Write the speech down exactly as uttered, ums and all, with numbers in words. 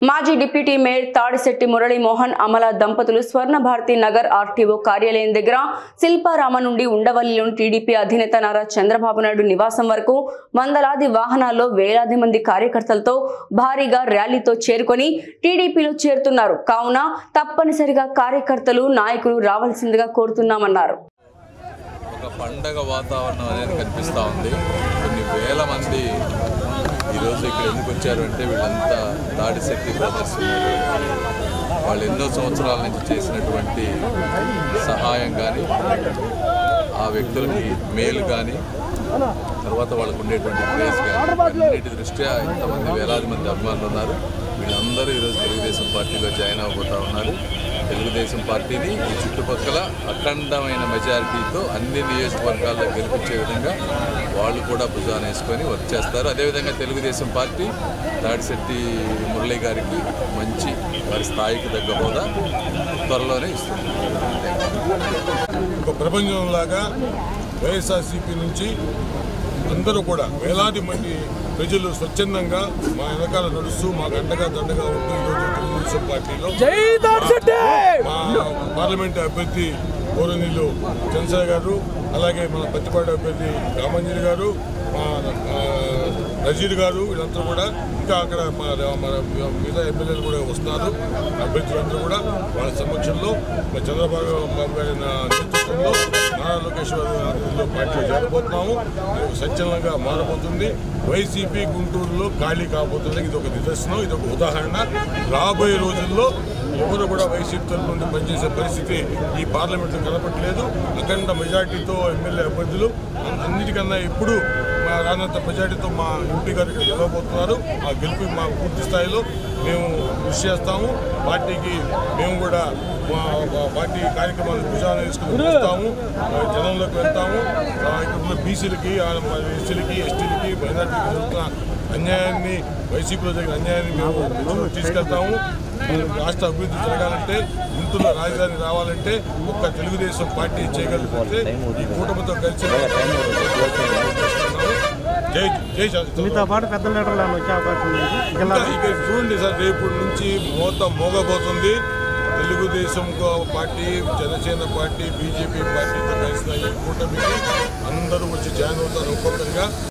మాజీ deputy mayor Tadishetti Murali Mohan Amala దంపతులు Swarna Bharati Nagar RTO కార్యాలయం దగ్గర శిల్పారామ నుండి ఉండవల్లిలోని టీడీపీ అధినేత నారా చంద్రబాబు నాయుడు నివాసం వరకు వందలాది వాహనాల్లో వేలాది మంది కార్యకర్తలతో భారీగా ర్యాలీతో చేరుకొని టీడీపీలో చేరుతున్నారు. కావున తప్పనిసరిగా కార్యకర్తలు నాయకులు రావాల్సిందిగా కోరుతున్నామన్నారు. ఒక పండగ వాతావరణం అనేది కనిపిస్తూ ఉంది. కొన్ని వేల మంది ఈరోజు ఇక్కడ ఎందుకు వచ్చారు అంటే వీళ్ళంతా తాడిశెట్టి బ్రదర్స్ వాళ్ళు ఎన్నో సంవత్సరాల నుంచి చేసినటువంటి సహాయం కానీ ఆ వ్యక్తులకి మేలు కానీ తర్వాత వాళ్ళకు ఉండేటువంటి ప్లేస్ కానీ అన్నిటి దృష్ట్యా ఇంతమంది వేలాది మంది అభిమానులు ఉన్నారు. వీళ్ళందరూ ఈరోజు తెలుగుదేశం పార్టీలో జాయిన్ అవబోతూ ఉన్నారు. తెలుగుదేశం పార్టీని ఈ చుట్టుపక్కల అఖండమైన మెజారిటీతో అన్ని నియోజకవర్గాల్లో గెలిపించే విధంగా వాళ్ళు కూడా భుజాన వేసుకొని వర్క్ చేస్తారు. అదేవిధంగా తెలుగుదేశం పార్టీ తాడిశెట్టి మురళి గారికి మంచి వారి స్థాయికి తగ్గ హోదా త్వరలోనే ఇస్తుంది. ఒక ప్రపంచంలాగా వైఎస్ఆర్సీపీ నుంచి అందరూ కూడా వేలాది మంది ప్రజలు స్వచ్ఛందంగా మా వెనకాల నడుస్తూ మా గంటగా దండగా ఉంటూ ఈరోజు తెలుగుదేశం పార్టీలో మా పార్లమెంటు అభ్యర్థి గౌరవనీయులు చంద్రశేఖర్ గారు, అలాగే మన పత్తిపాటి అభ్యర్థి రామంజలి గారు, మా నజీర్ గారు, వీళ్ళంతా కూడా ఇంకా అక్కడ మన మిగతా ఎమ్మెల్యేలు కూడా వస్తున్నారు. అభ్యర్థులందరూ కూడా వాళ్ళ సమక్షంలో చంద్రబాబు బాబు గారి నేతృత్వంలో నారా లోకేష్ ఆధ్వర్యంలో పార్టీలో చేరబోతున్నాము. స్వచ్ఛందంగా మారబోతుంది. వైసీపీ గుంటూరులో ఖాళీ కాబోతుంది. ఇది ఒక నిదర్శనం, ఇది ఒక ఉదాహరణ. రాబోయే రోజుల్లో ఎవరు కూడా వైసీపీ తరఫు నుండి పనిచేసే పరిస్థితి ఈ పార్లమెంట్లో కనపట్లేదు. అఖండ మెజార్టీతో ఎమ్మెల్యే అభ్యర్థులు అన్నిటికన్నా ఇప్పుడు మా రానంత మెజార్టీతో మా ఎంపీ గారు ఇక్కడ గెలవబోతున్నారు. ఆ గెలుపు మా పూర్తి స్థాయిలో మేము కృషి చేస్తాము. పార్టీకి మేము కూడా మా పార్టీ కార్యక్రమాలు భుజాన వేసుకుని వస్తాము, జనంలోకి వెళ్తాము. ఇక్కడ ఉన్న బీసీలకి, ఎస్సీలకి, ఎస్టీలకి, మైనార్టీకి జరుగుతున్న అన్యాయాన్ని, వైసీపీలో జరిగిన అన్యాయాన్ని మేము తీసుకెళ్తాము. రాష్ట్ర అభివృద్ధి జరగాలంటే, గుంటూరులో రాజధాని రావాలంటే ఒక్క తెలుగుదేశం పార్టీ చేయగలిగితే ఈ కూటమితో కలిసి జై జై ఇక చూడండి సార్, రేపు నుంచి మొత్తం మోగబోతుంది. Telugu Desam party, Janasena party, BJP పార్టీతో కలిసిన ఈ కూటమికి అందరూ వచ్చి జాయిన్ అవుతారు ఒక్కొక్కరిగా.